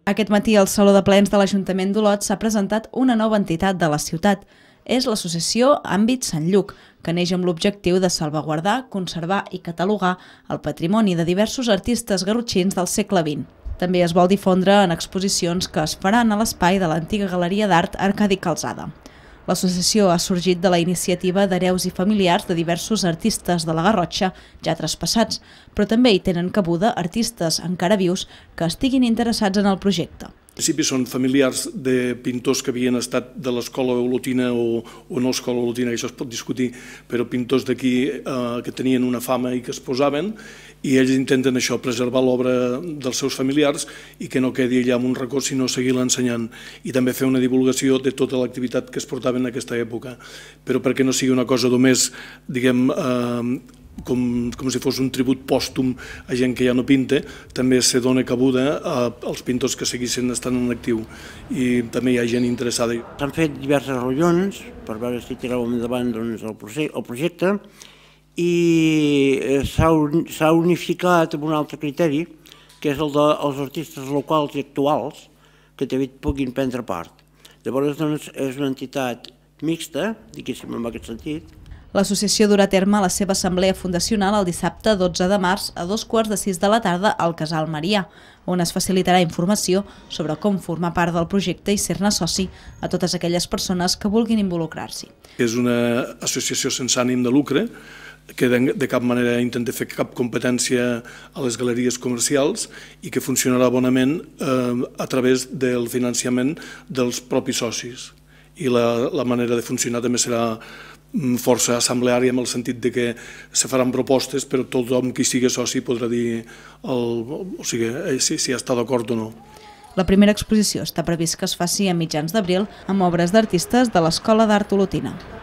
Aquest matí al Saló de Plens de l'Ajuntament d'Olot s'ha presentat una nova entitat de la ciutat. És l'associació Àmbit Sant Lluc, que neix amb l'objectiu de salvaguardar, conservar i catalogar el patrimoni de diversos artistes garrotxins del segle XX. També es vol difondre en exposicions que es faran a l'espai de l'antiga Galeria d'Art Arcadi Calzada. L'associació ha sorgit de la iniciativa d'hereus i familiars de diversos artistes de la Garrotxa ja traspassats, però també hi tenen cabuda artistes encara vius que estiguin interessats en el projecte. En principi són familiars de pintors que havien estat de l'escola olotina o no escola olotina, això es pot discutir, però pintors d'aquí que tenien una fama i que es posaven, i ells intenten això, preservar l'obra dels seus familiars i que no quedi allà amb un racó, sinó seguir-la ensenyant, i també fer una divulgació de tota l'activitat que es portava en aquesta època, però perquè no sigui una cosa només, diguem, com si fos un tribut pòstum a gent que ja no pinta, també se dona cabuda als pintors que seguissin estant en actiu i també hi ha gent interessada. S'han fet diverses reunions per veure si tiràvem endavant el projecte i s'ha unificat amb un altre criteri, que és el dels artistes locals i actuals que també puguin prendre part. Llavors és una entitat mixta, diguéssim en aquest sentit. L'associació durà a terme la seva assemblea fundacional el dissabte 12 de març a 2:45 de la tarda al Casal Marià, on es facilitarà informació sobre com formar part del projecte i ser-ne soci a totes aquelles persones que vulguin involucrar-s'hi. És una associació sense ànim de lucre, que de cap manera intenta fer cap competència a les galeries comercials i que funcionarà bonament a través del finançament dels propis socis. I la manera de funcionar també serà força assembleària en el sentit de que se faran propostes, però tothom qui sigui soci podrà dir si està d'acord o no. La primera exposició està previst que es faci a mitjans d'abril amb obres d'artistes de l'Escola d'Art Olotina.